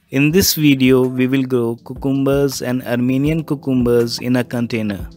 In this video, we will grow cucumbers and Armenian cucumbers in a container.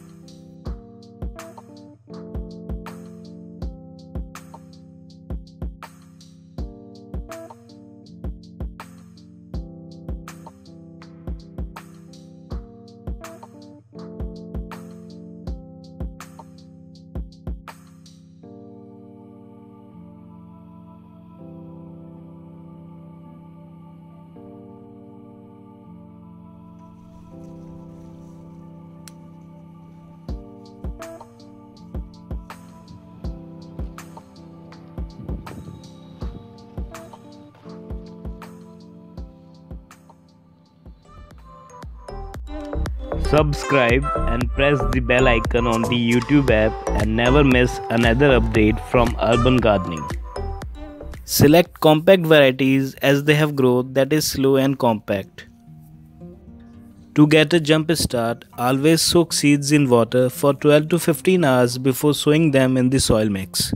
Subscribe and press the bell icon on the YouTube app and never miss another update from Urban Gardening. Select compact varieties as they have growth that is slow and compact. To get a jump start, always soak seeds in water for 12 to 15 hours before sowing them in the soil mix.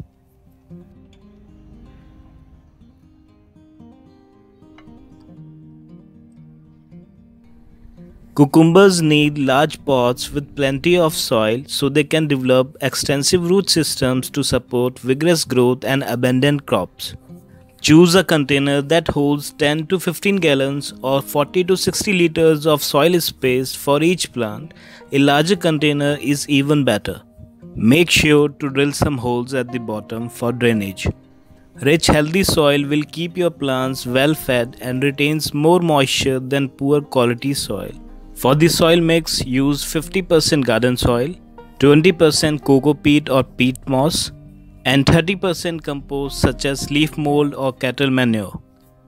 Cucumbers need large pots with plenty of soil so they can develop extensive root systems to support vigorous growth and abundant crops. Choose a container that holds 10 to 15 gallons or 40 to 60 liters of soil space for each plant. A larger container is even better. Make sure to drill some holes at the bottom for drainage. Rich healthy soil will keep your plants well fed and retains more moisture than poor quality soil. For the soil mix, use 50% garden soil, 20% coco peat or peat moss, and 30% compost such as leaf mold or cattle manure.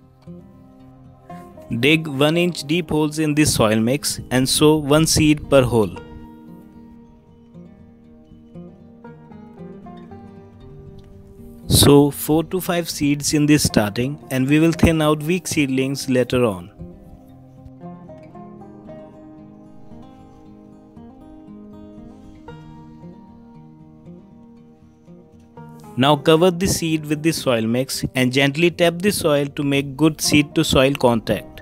Dig 1-inch deep holes in the soil mix and sow 1 seed per hole. Sow 4 to 5 seeds in the starting and we will thin out weak seedlings later on. Now cover the seed with the soil mix and gently tap the soil to make good seed to soil contact.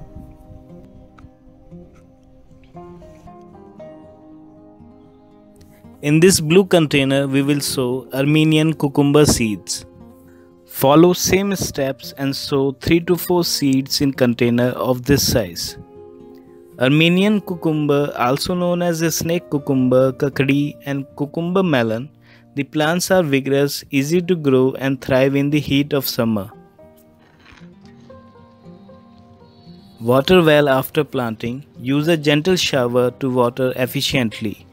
In this blue container we will sow Armenian cucumber seeds. Follow same steps and sow 3 to 4 seeds in container of this size. Armenian cucumber, also known as a snake cucumber, kakadi and cucumber melon. The plants are vigorous, easy to grow and thrive in the heat of summer. Water well after planting. Use a gentle shower to water efficiently.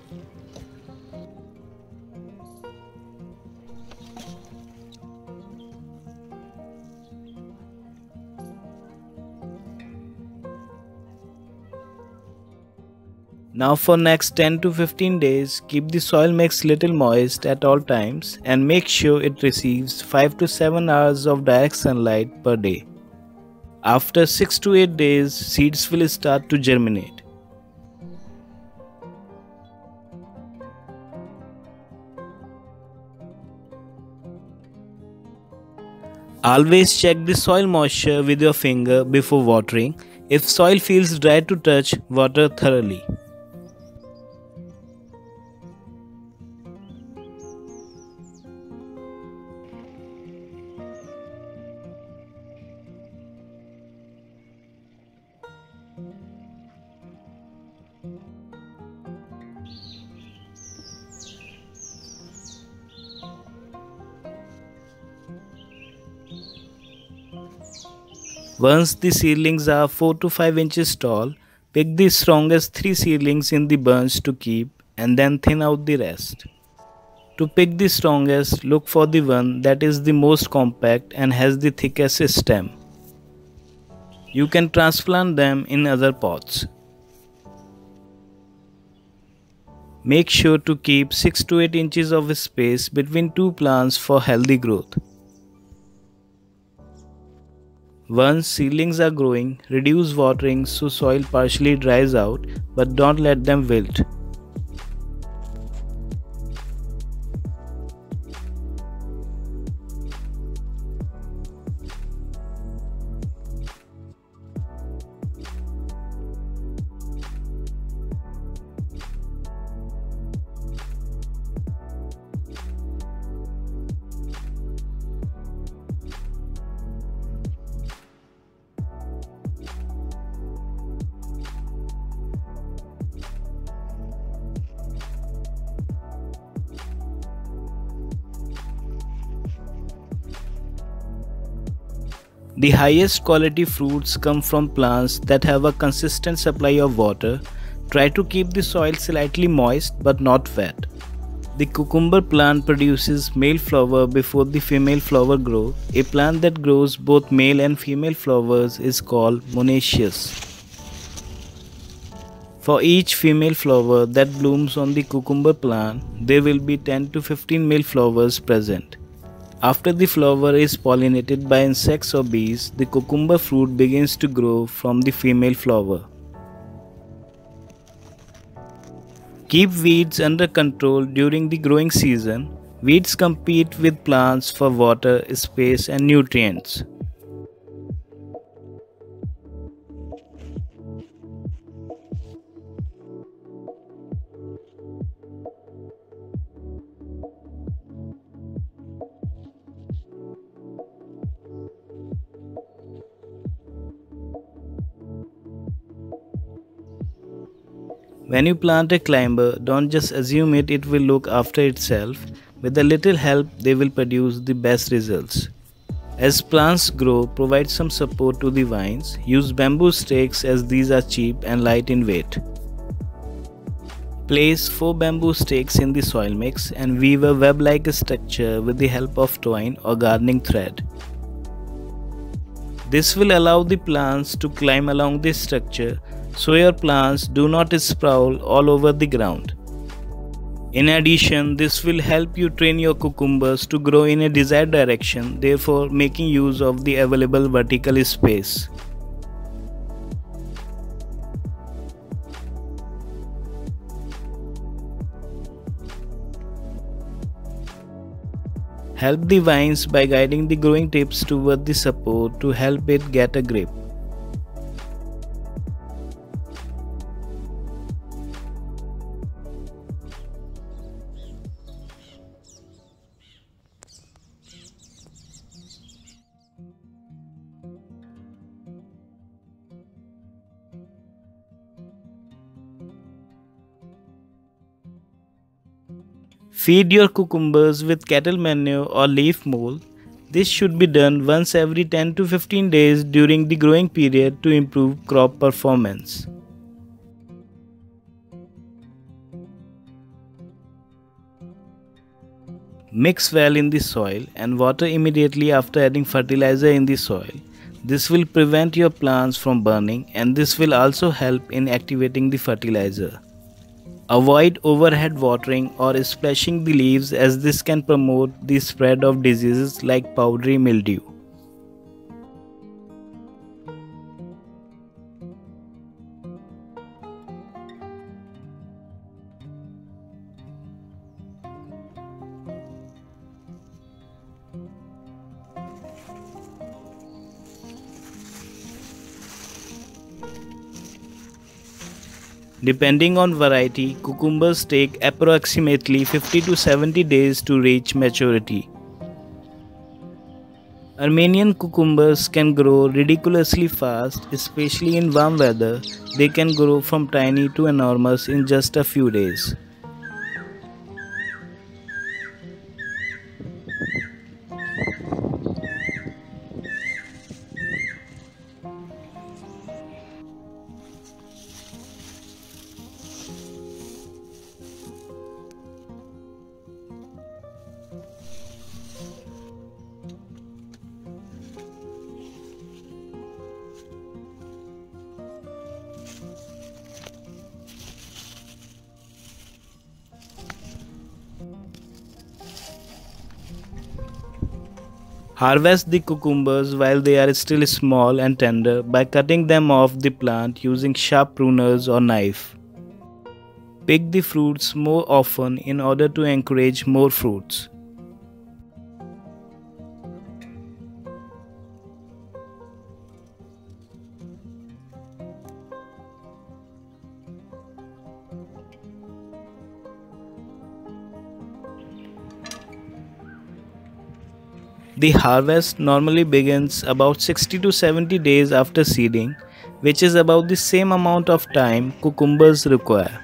Now for next 10 to 15 days, keep the soil mix little moist at all times and make sure it receives 5 to 7 hours of direct sunlight per day. After 6 to 8 days, seeds will start to germinate. Always check the soil moisture with your finger before watering. If soil feels dry to touch, water thoroughly. Once the seedlings are 4 to 5 inches tall, pick the strongest 3 seedlings in the bunch to keep and then thin out the rest. To pick the strongest, look for the one that is the most compact and has the thickest stem. You can transplant them in other pots. Make sure to keep 6 to 8 inches of space between two plants for healthy growth. Once seedlings are growing, reduce watering so soil partially dries out, but don't let them wilt. The highest quality fruits come from plants that have a consistent supply of water. Try to keep the soil slightly moist but not wet. The cucumber plant produces male flower before the female flower grow. A plant that grows both male and female flowers is called monoecious. For each female flower that blooms on the cucumber plant, there will be 10 to 15 male flowers present. After the flower is pollinated by insects or bees, the cucumber fruit begins to grow from the female flower. Keep weeds under control during the growing season. Weeds compete with plants for water, space, and nutrients. When you plant a climber, don't just assume it will look after itself. With a little help, they will produce the best results. As plants grow, provide some support to the vines. Use bamboo stakes as these are cheap and light in weight. Place 4 bamboo stakes in the soil mix and weave a web-like structure with the help of twine or gardening thread. This will allow the plants to climb along this structure so your plants do not sprawl all over the ground. In addition, this will help you train your cucumbers to grow in a desired direction, therefore making use of the available vertical space. Help the vines by guiding the growing tips toward the support to help it get a grip. Feed your cucumbers with cattle manure or leaf mold. This should be done once every 10 to 15 days during the growing period to improve crop performance. Mix well in the soil and water immediately after adding fertilizer in the soil. This will prevent your plants from burning, and this will also help in activating the fertilizer. Avoid overhead watering or splashing the leaves, as this can promote the spread of diseases like powdery mildew. Depending on variety, cucumbers take approximately 50 to 70 days to reach maturity. Armenian cucumbers can grow ridiculously fast, especially in warm weather. They can grow from tiny to enormous in just a few days. Harvest the cucumbers while they are still small and tender by cutting them off the plant using sharp pruners or knife. Pick the fruits more often in order to encourage more fruits. The harvest normally begins about 60 to 70 days after seeding, which is about the same amount of time cucumbers require.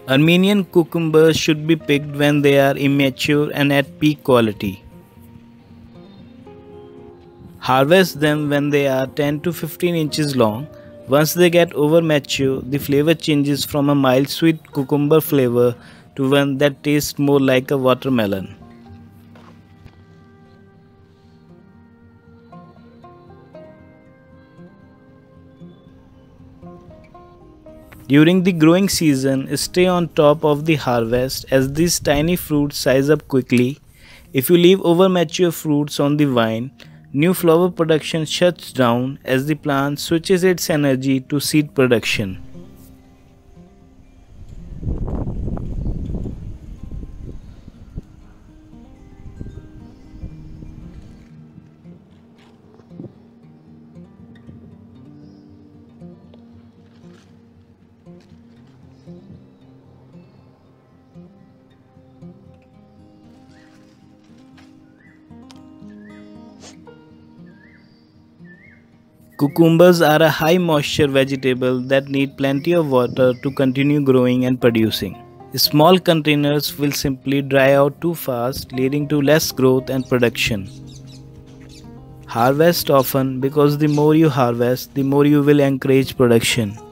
Armenian cucumbers should be picked when they are immature and at peak quality. Harvest them when they are 10 to 15 inches long. Once they get over mature, the flavor changes from a mild sweet cucumber flavor to one that tastes more like a watermelon. During the growing season, stay on top of the harvest as these tiny fruits size up quickly. If you leave over mature fruits on the vine, new flower production shuts down as the plant switches its energy to seed production. Cucumbers are a high moisture vegetable that need plenty of water to continue growing and producing. Small containers will simply dry out too fast, leading to less growth and production. Harvest often because the more you harvest, the more you will encourage production.